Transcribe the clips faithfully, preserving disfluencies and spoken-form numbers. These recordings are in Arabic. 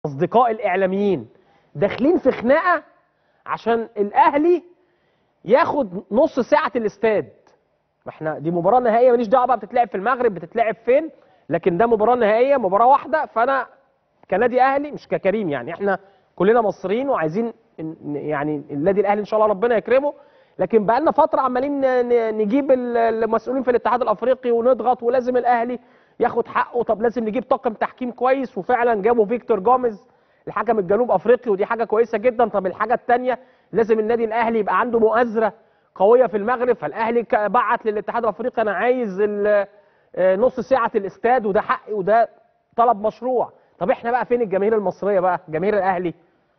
اصدقاء الاعلاميين داخلين في خناقه عشان الاهلي ياخد نص ساعه الاستاد. ما احنا دي مباراه نهائيه، ماليش دعوه بقى بتتلعب في المغرب بتتلعب فين، لكن ده مباراه نهائيه، مباراه واحده. فانا كنادي اهلي مش ككريم، يعني احنا كلنا مصريين وعايزين يعني النادي الاهلي ان شاء الله ربنا يكرمه. لكن بقى لنا فتره عمالين نجيب المسؤولين في الاتحاد الافريقي ونضغط، ولازم الاهلي ياخد حقه. طب لازم نجيب طاقم تحكيم كويس، وفعلا جابوا فيكتور جوميز الحكم الجنوب افريقي، ودي حاجه كويسه جدا. طب الحاجه الثانيه لازم النادي الاهلي يبقى عنده مؤازره قويه في المغرب، فالاهلي بعت للاتحاد الافريقي انا عايز نص ساعه الاستاد، وده حقي وده طلب مشروع. طب احنا بقى فين الجماهير المصريه بقى، جماهير الاهلي؟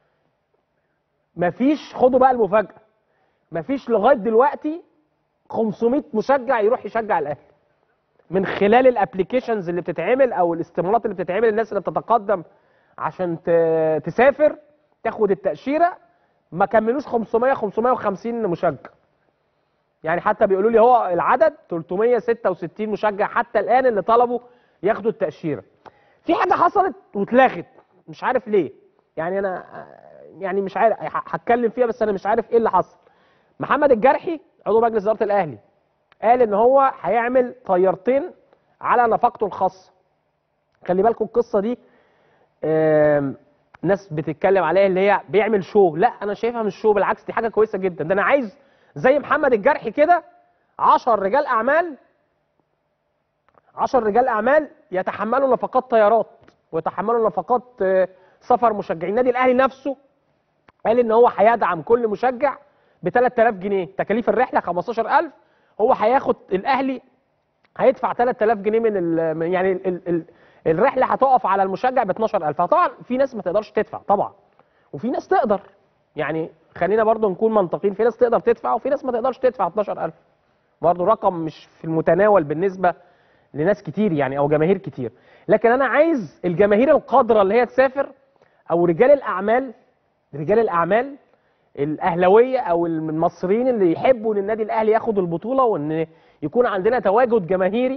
مفيش. خدوا بقى المفاجاه، مفيش لغايه دلوقتي خمسمائة مشجع يروح يشجع الاهلي من خلال الابلكيشنز اللي بتتعمل او الاستمارات اللي بتتعمل، الناس اللي بتتقدم عشان تسافر تاخد التاشيره. ما كملوش خمسمائة خمسمائة وخمسين مشجع، يعني حتى بيقولوا لي هو العدد ثلاثمائة وستة وستين مشجع حتى الان اللي طلبوا ياخدوا التاشيره. في حاجه حصلت واتلغت مش عارف ليه، يعني انا يعني مش عارف هتكلم فيها، بس انا مش عارف ايه اللي حصل. محمد الجرحي عضو مجلس اداره الاهلي قال ان هو هيعمل طيارتين على نفقته الخاصه. خلي بالكم القصه دي ناس بتتكلم عليها اللي هي بيعمل شو، لا انا شايفها مش شو، بالعكس دي حاجه كويسه جدا. ده انا عايز زي محمد الجرحي كده عشرة رجال اعمال، عشرة رجال اعمال يتحملوا نفقات طيارات ويتحملوا نفقات سفر مشجعين. النادي الاهلي نفسه قال ان هو هيدعم كل مشجع ب ثلاثة آلاف جنيه، تكاليف الرحله خمستاشر ألف، هو هياخد الاهلي هيدفع ثلاثة آلاف جنيه من ال يعني ال ال الرحله هتقف على المشجع ب اتناشر ألف. طبعا في ناس ما تقدرش تدفع طبعا، وفي ناس تقدر، يعني خلينا برضو نكون منطقيين، في ناس تقدر تدفع وفي ناس ما تقدرش تدفع اتناشر ألف، برضو رقم مش في المتناول بالنسبه لناس كتير يعني او جماهير كتير. لكن انا عايز الجماهير القادره اللي هي تسافر، او رجال الاعمال، رجال الاعمال الاهلاويه او المصريين اللي يحبوا ان النادي الاهلي ياخد البطوله، وان يكون عندنا تواجد جماهيري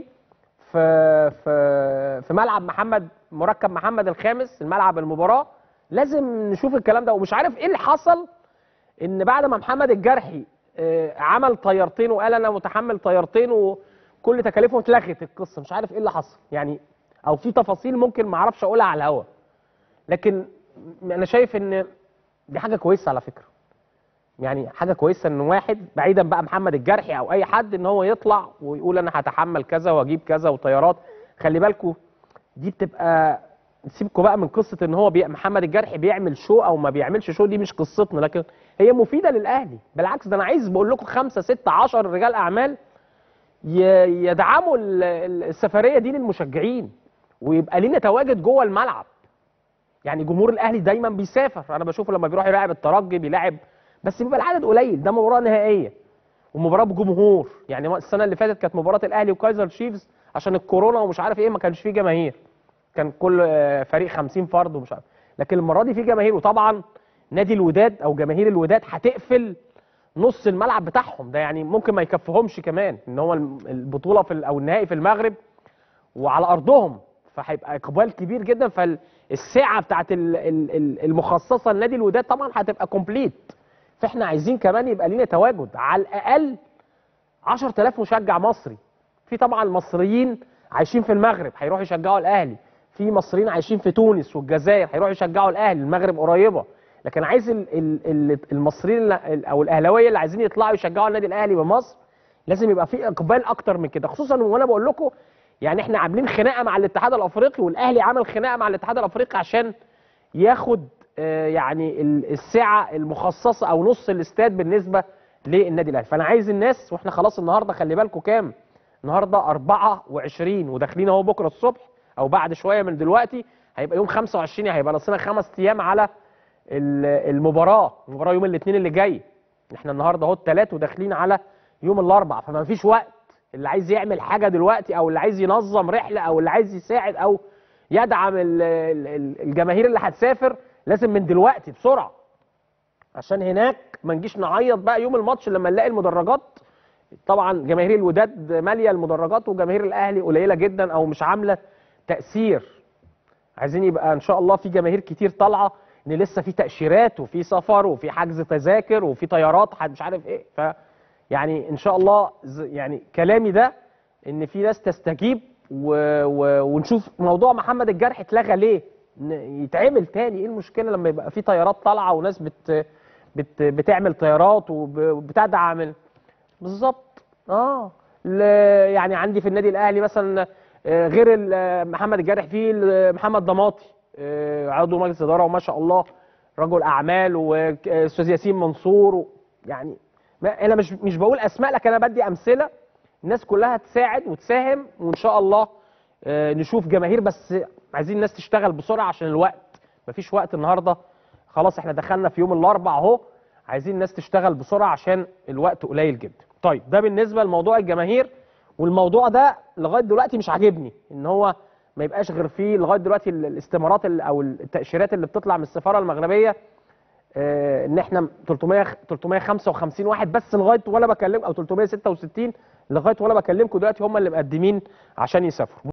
في في في ملعب محمد مركب محمد الخامس، الملعب المباراه. لازم نشوف الكلام ده. ومش عارف ايه اللي حصل ان بعد ما محمد الجرحي عمل طيارتين وقال انا متحمل طيارتين وكل تكاليفهم اتلغت القصه، مش عارف ايه اللي حصل يعني، او في تفاصيل ممكن ما اعرفش اقولها على الهوا. لكن انا شايف ان دي حاجه كويسه على فكره، يعني حاجه كويسه ان واحد بعيدا بقى محمد الجرحي او اي حد ان هو يطلع ويقول انا هتحمل كذا واجيب كذا وطيارات. خلي بالكم دي بتبقى، سيبكم بقى من قصه ان هو بي... محمد الجرحي بيعمل شو او ما بيعملش شو، دي مش قصتنا، لكن هي مفيده للاهلي. بالعكس ده انا عايز بقول لكم خمسة ستة عشرة رجال اعمال ي... يدعموا السفريه دي للمشجعين، ويبقى لينا تواجد جوه الملعب. يعني جمهور الاهلي دايما بيسافر، انا بشوفه لما بيروح يلاعب الترجي بيلاعب، بس بيبقى العدد قليل، ده مباراه نهائيه ومباراه بجمهور. يعني السنه اللي فاتت كانت مباراه الاهلي وكايزر تشيفز عشان الكورونا ومش عارف ايه ما كانش فيه جماهير، كان كل فريق خمسين فرد ومش عارف. لكن المره دي في جماهير، وطبعا نادي الوداد او جماهير الوداد هتقفل نص الملعب بتاعهم ده، يعني ممكن ما يكفهمش كمان ان هو البطوله في او النهائي في المغرب وعلى ارضهم، فهيبقى اقبال كبير جدا. فالساعه بتاعت المخصصه لنادي الوداد طبعا هتبقى كومبليت. فاحنا عايزين كمان يبقى لينا تواجد على الاقل عشرة آلاف مشجع مصري. في طبعا مصريين عايشين في المغرب هيروحوا يشجعوا الاهلي، في مصريين عايشين في تونس والجزائر هيروحوا يشجعوا الاهلي، المغرب قريبه. لكن عايز المصريين او الاهلاويه اللي عايزين يطلعوا يشجعوا النادي الاهلي بمصر لازم يبقى في اقبال اكتر من كده، خصوصا وانا بقول لكم يعني احنا عاملين خناقه مع الاتحاد الافريقي، والاهلي عمل خناقه مع الاتحاد الافريقي عشان ياخد يعني الساعه المخصصه او نص الاستاد بالنسبه للنادي الاهلي. فانا عايز الناس، واحنا خلاص النهارده خلي بالكم كام؟ النهارده أربعة وعشرين وداخلين اهو بكره الصبح او بعد شويه من دلوقتي هيبقى يوم خمسة وعشرين، هيبقى ناقصنا خمس ايام على المباراه، المباراه يوم الاثنين اللي جاي. احنا النهارده اهو الثلاث وداخلين على يوم الاربعاء، فما فيش وقت. اللي عايز يعمل حاجه دلوقتي او اللي عايز ينظم رحله او اللي عايز يساعد او يدعم الجماهير اللي هتسافر لازم من دلوقتي بسرعه، عشان هناك ما نجيش نعيط بقى يوم الماتش لما نلاقي المدرجات. طبعا جماهير الوداد ماليه المدرجات وجماهير الاهلي قليله جدا او مش عامله تاثير عايزين يبقى ان شاء الله في جماهير كتير طالعه، ان لسه في تاشيرات وفي سفر وفي حجز تذاكر وفي طيارات حد مش عارف ايه. ف يعني ان شاء الله يعني كلامي ده ان في ناس تستجيب و... و... ونشوف موضوع محمد الجرح اتلغى ليه، يتعمل تاني. ايه المشكله لما يبقى في طيارات طالعه وناس بت... بت... بتعمل طيارات وبتدعم بالظبط. اه ل... يعني عندي في النادي الاهلي مثلا غير محمد الجارح في محمد ضماطي عضو مجلس اداره وما شاء الله رجل اعمال، واستاذ ياسين منصور و... يعني ما انا مش مش بقول اسماء لكن انا بدي امثله. الناس كلها تساعد وتساهم وان شاء الله نشوف جماهير، بس عايزين الناس تشتغل بسرعه عشان الوقت مفيش وقت النهارده. خلاص احنا دخلنا في يوم الاربعاء اهو، عايزين الناس تشتغل بسرعه عشان الوقت قليل جدا. طيب ده بالنسبه لموضوع الجماهير، والموضوع ده لغايه دلوقتي مش عاجبني ان هو ما يبقاش غير فيه لغايه دلوقتي الاستمارات او التاشيرات اللي بتطلع من السفاره المغربيه اه ان احنا ثلاثمائة وخمسة وخمسين واحد بس لغايه ولا بكلم او ثلاثمائة وستة وستين لغايه ولا بكلمكم دلوقتي هم اللي مقدمين عشان يسافروا.